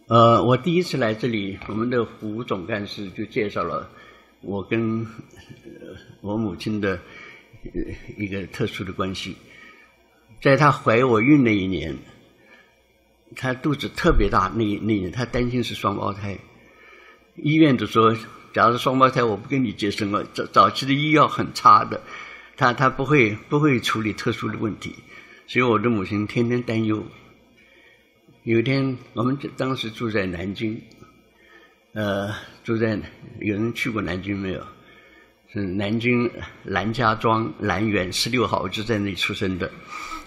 我第一次来这里，我们的胡总干事就介绍了我跟我母亲的一个特殊的关系。在她怀我孕那一年，她肚子特别大，那一年她担心是双胞胎，医院就说，假如双胞胎我不跟你接生了，早期的医药很差的，她不会处理特殊的问题，所以我的母亲天天担忧。有一天，我们当时住在南京，有人去过南京没有？是南京兰家庄兰园16号，我就在那里出生的。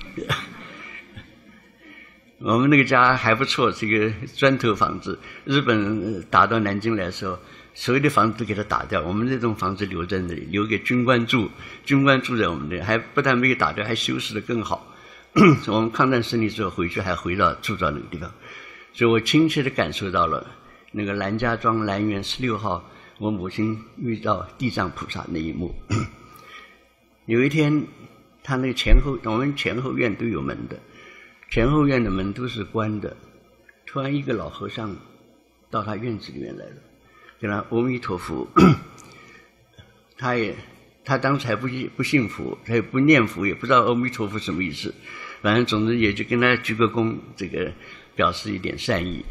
我们那个家还不错，是一个砖头房子。日本打到南京来的时候，所有的房子都给它打掉，我们这栋房子留在那里，留给军官住。军官住在我们这，还不但没有打掉，还修饰得更好。我们抗战胜利之后回去，还住到那个地方，所以我亲切地感受到了那个兰家庄兰园16号，我母亲遇到地藏菩萨那一幕。有一天，他那个我们前后院都有门的，前后院的门都是关的。突然，一个老和尚到他院子里面来了，跟他阿弥陀佛。他当时还不信佛，他也不念佛，也不知道阿弥陀佛什么意思，反正总之也就跟他鞠个躬，这个表示一点善意。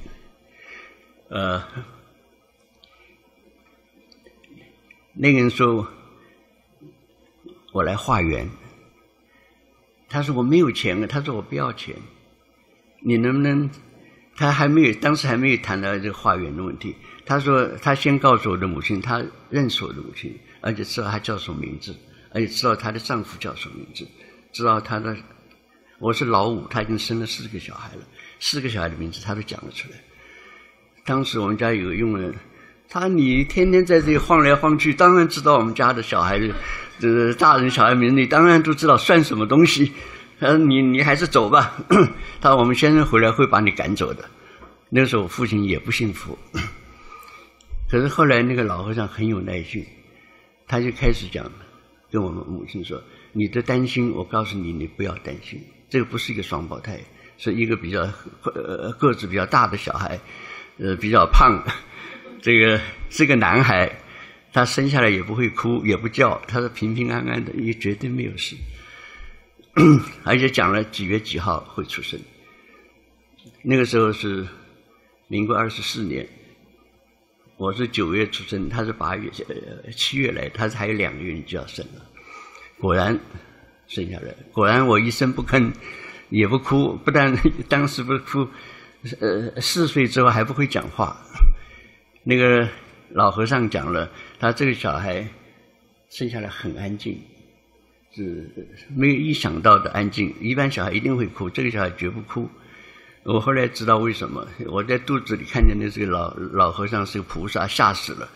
那个人说：“我来化缘。”他说：“我没有钱啊。”他说：“我不要钱，你能不能？”当时还没有谈到这个化缘的问题。他说：“他先告诉我的母亲，他认识我的母亲。”而且知道她叫什么名字，而且知道她的丈夫叫什么名字，知道我是老五，她已经生了4个小孩了，4个小孩的名字她都讲了出来。当时我们家有个佣人，你天天在这里晃来晃去，当然知道我们家的小孩的大人小孩名字，你当然都知道，算什么东西？他说你还是走吧。他说我们先生回来会把你赶走的。那个时候我父亲也不信佛，可是后来那个老和尚很有耐性。他就开始讲，跟我们母亲说：“你的担心，我告诉你，你不要担心。这个不是一个双胞胎，是一个比较个子比较大的小孩，比较胖，这个是个男孩，他生下来也不会哭，也不叫，他是平平安安的，也绝对没有事。而且讲了几月几号会出生。那个时候是民国24年。”我是9月出生，他是7月来，他还有2个月你就要生了。果然生下来，果然我一声不吭，也不哭，不但当时不哭，4岁之后还不会讲话。那个老和尚讲了，他这个小孩生下来很安静，是没有意想到的安静。一般小孩一定会哭，这个小孩绝不哭。我后来知道为什么，我在肚子里看见的这个老和尚是个菩萨，吓死了。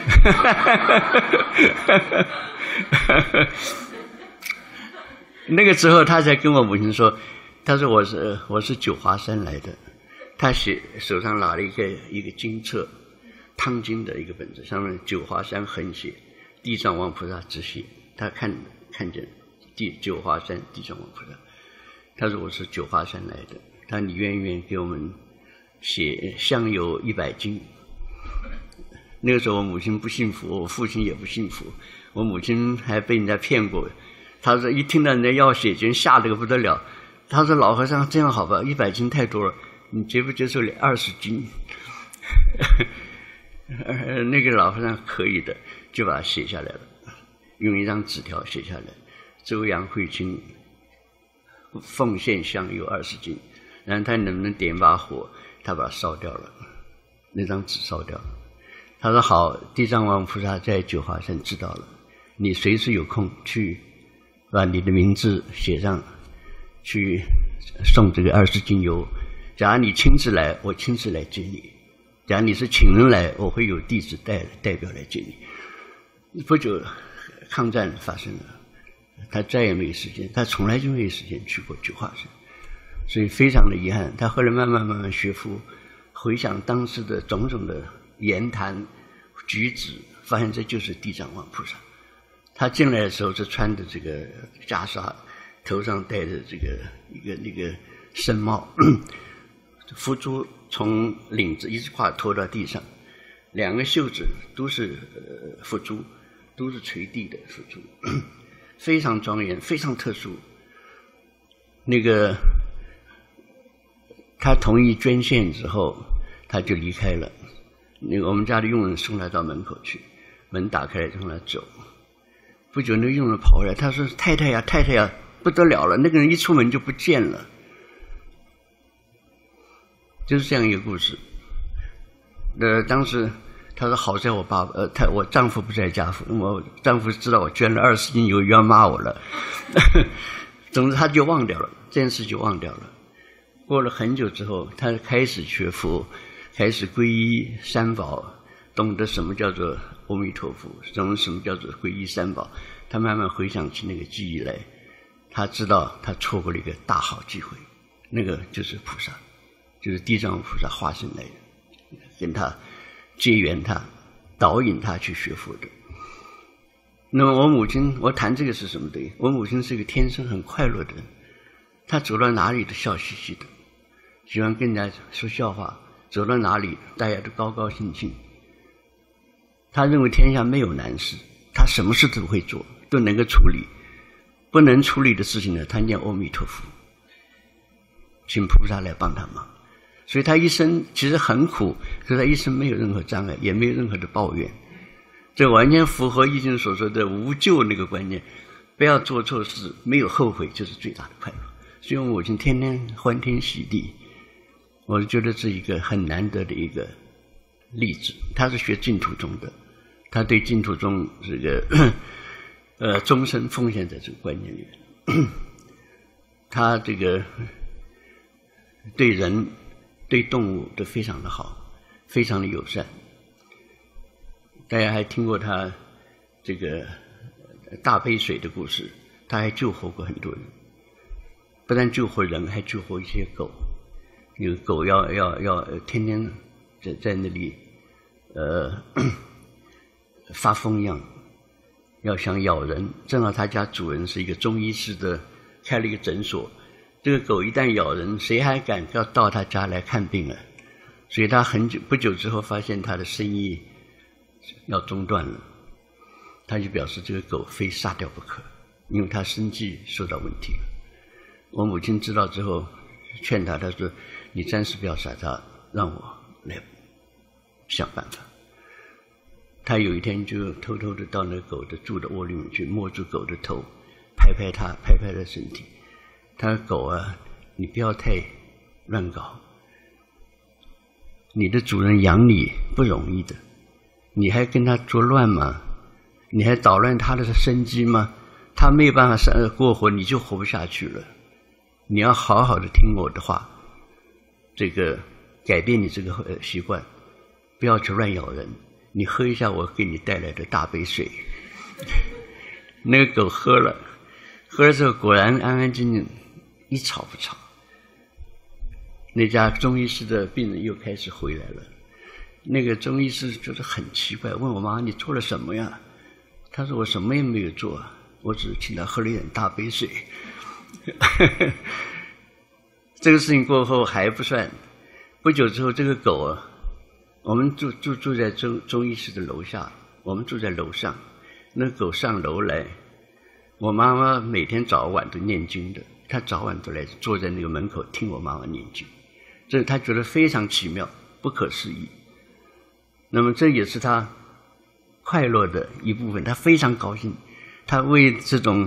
那个时候他才跟我母亲说，他说我是九华山来的，他手上拿了一个经册，汤经的一个本子，上面九华山横写，地藏王菩萨直写，他看见九华山地藏王菩萨，他说我是九华山来的。他说你愿意给我们写香油100斤。那个时候我母亲不信佛，我父亲也不信佛，我母亲还被人家骗过。他说一听到人家要写经，吓得个不得了。他说老和尚这样好吧，100斤太多了，你接不接受20斤？那个老和尚可以的，就把它写下来了，用一张纸条写下来，周扬慧清奉献香油20斤。然后他能不能点把火，他把它烧掉了，那张纸烧掉了。他说好，地藏王菩萨在九华山知道了，你随时有空去把你的名字写上去，送这个20斤油。假如你亲自来，我亲自来接你；假如你是请人来，我会有弟子代表来接你。不久抗战发生了，他再也没有时间，他从来就没有时间去过九华山，所以非常的遗憾。他后来慢慢学佛，回想当时的种种的言谈举止，发现这就是地藏王菩萨。他进来的时候是穿的这个袈裟，头上戴着这个那个僧帽，佛珠从领子一直拖到地上，两个袖子都是佛珠，都是垂地的佛珠，非常庄严，非常特殊。那个他同意捐献之后，他就离开了。那个我们家的佣人送他到门口去，门打开来让他走。不久，那个佣人跑回来，他说：“太太呀，太太呀，不得了了！那个人一出门就不见了。”就是这样一个故事。当时他说：“好在我我丈夫不在家，我丈夫知道我捐了20斤油，要骂我了。”总之，他就忘掉了这件事，就忘掉了。过了很久之后，他开始学佛，开始皈依三宝，懂得什么叫做阿弥陀佛，懂得什么叫做皈依三宝。他慢慢回想起那个记忆来，他知道他错过了一个大好机会，那个就是菩萨，就是地藏菩萨化身来的，跟他结缘他，导引他去学佛的。那么我母亲，我谈这个是什么的？我母亲是一个天生很快乐的人，她走到哪里都笑嘻嘻的，喜欢跟人家说笑话，走到哪里大家都高高兴兴。她认为天下没有难事，她什么事都会做，都能够处理。不能处理的事情呢，她念阿弥陀佛，请菩萨来帮她忙。所以她一生其实很苦，可是她一生没有任何障碍，也没有任何的抱怨。这完全符合易经所说的无咎那个观念，不要做错事，没有后悔就是最大的快乐。所以我母亲天天欢天喜地，我觉得是一个很难得的一个例子。她是学净土宗的，她对净土宗这个终身奉献在这个观念里面。她这个对人对动物都非常的好，非常的友善。大家还听过他这个大杯水的故事，他还救活过很多人，不但救活人，还救活一些狗。有狗要天天在那里发疯一样，要想咬人。正好他家主人是一个中医师的，开了一个诊所。这个狗一旦咬人，谁还敢要到他家来看病了？所以他不久之后发现他的生意要中断了，他就表示这个狗非杀掉不可，因为他生计受到问题了。我母亲知道之后劝他，他说：“你暂时不要杀它，让我来想办法。”他有一天就偷偷的到那个狗的住的窝里面去，摸住狗的头，拍拍它身体。他说：“狗啊，你不要太乱搞，你的主人养你不容易的，你还跟他作乱吗？你还捣乱他的生机吗？他没有办法过活，你就活不下去了。你要好好的听我的话，这个改变你这个习惯，不要去乱咬人。你喝一下我给你带来的大杯水。”那个狗喝了之后果然安安静静，一吵不吵。那家中医师的病人又开始回来了。那个中医师觉得很奇怪，问我妈：“你做了什么呀？”他说：“我什么也没有做，我只是请他喝了一点大杯水。”这个事情过后还不算，不久之后，这个狗啊，我们住在中医师的楼下，我们住在楼上。那狗上楼来，我妈妈每天早晚都念经的，她早晚都来坐在那个门口听我妈妈念经，这她觉得非常奇妙，不可思议。那么这也是她快乐的一部分，她非常高兴，她为这种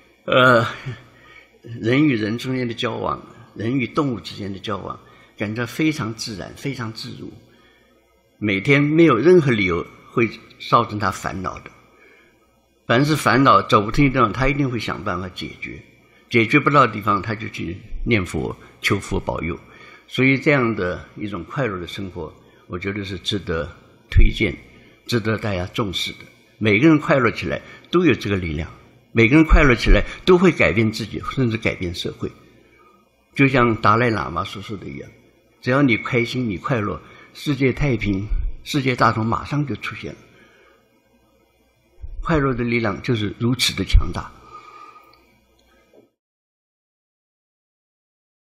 人与人中间的交往，人与动物之间的交往，感到非常自然，非常自如。每天没有任何理由会造成他烦恼的，凡是烦恼走不进的地方，他一定会想办法解决，解决不到的地方，他就去念佛求佛保佑。所以这样的一种快乐的生活，我觉得是值得推荐，值得大家重视的。每个人快乐起来都有这个力量，每个人快乐起来都会改变自己，甚至改变社会。就像达赖喇嘛所说的一样，只要你开心，你快乐，世界太平，世界大同马上就出现了。快乐的力量就是如此的强大。